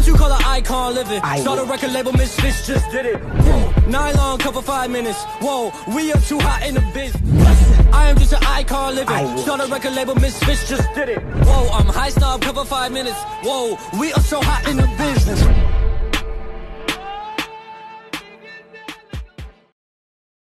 what you call an icon living. Start a record label, Misfits just did it. Nylon cover 5 minutes. Whoa, we are too hot in the biz. I am just an icon living. Start a record label, Misfits just did it. Whoa, I'm high snob cover 5 minutes. Whoa, we are so hot in the business.